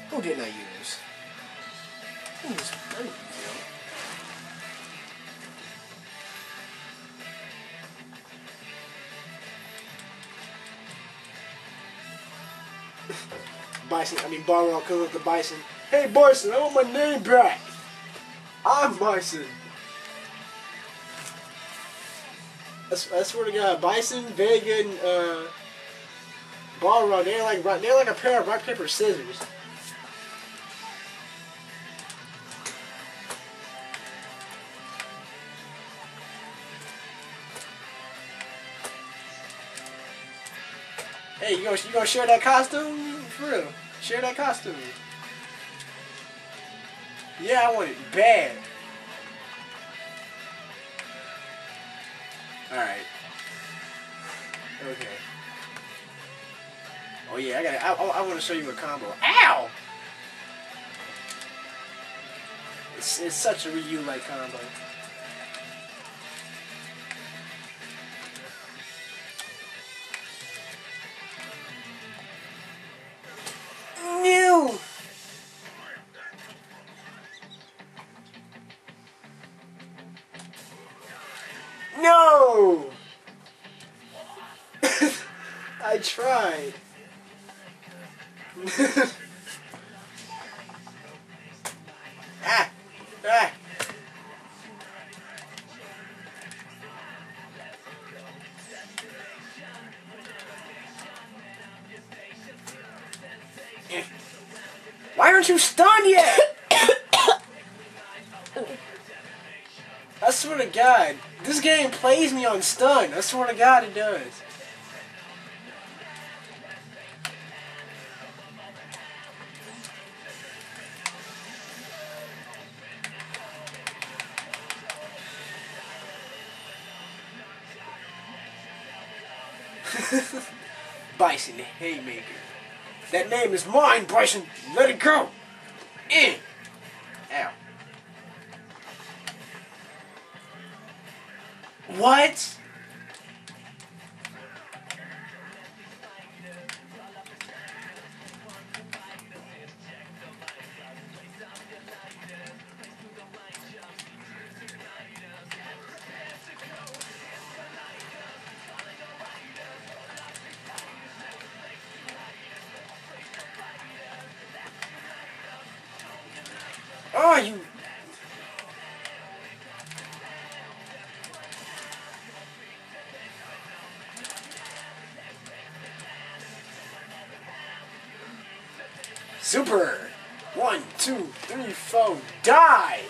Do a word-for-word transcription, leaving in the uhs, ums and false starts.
Who didn't I use? I used, I used him. Bison, I mean Barwell comes up to Bison. Hey Bison, I want my name back. I'm Bison. I swear to God, Bison, Vega, and uh, Balrog, they're like they're like a pair of rock paper scissors. Hey, you gonna you gonna share that costume? For real, share that costume. Yeah, I want it bad. All right. Okay. Oh yeah, I got. I, I, I want to show you a combo. Ow! It's it's such a Ryu-like combo. New. No. I tried. ah, ah. Why aren't you stunned yet? I swear to God, this game plays me on stun. I swear to God it does. Bison the Haymaker. That name is mine, Bison. Let it go. In. Ow. What? Oh, you... Super! One, two, three, four, die!